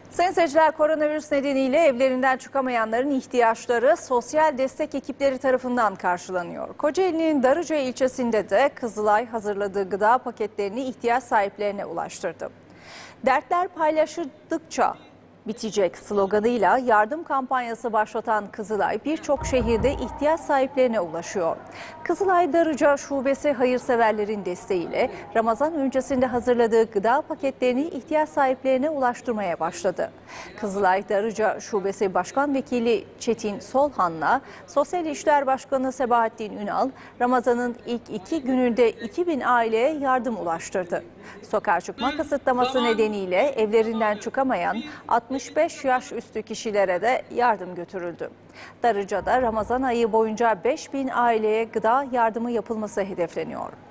Sayın seyirciler, koronavirüs nedeniyle evlerinden çıkamayanların ihtiyaçları sosyal destek ekipleri tarafından karşılanıyor. Kocaeli'nin Darıca ilçesinde de Kızılay hazırladığı gıda paketlerini ihtiyaç sahiplerine ulaştırdı. Dertler paylaşıldıkça bitecek sloganıyla yardım kampanyası başlatan Kızılay birçok şehirde ihtiyaç sahiplerine ulaşıyor. Kızılay Darıca Şubesi hayırseverlerin desteğiyle Ramazan öncesinde hazırladığı gıda paketlerini ihtiyaç sahiplerine ulaştırmaya başladı. Kızılay Darıca Şubesi Başkan Vekili Çetin Solhan'la Sosyal İşler Başkanı Sebahattin Ünal, Ramazan'ın ilk 2 gününde 2000 aileye yardım ulaştırdı. Sokağa çıkma kısıtlaması nedeniyle evlerinden çıkamayan 65 yaş üstü kişilere de yardım götürüldü. Darıca'da Ramazan ayı boyunca 5000 aileye gıda yardımı yapılması hedefleniyor.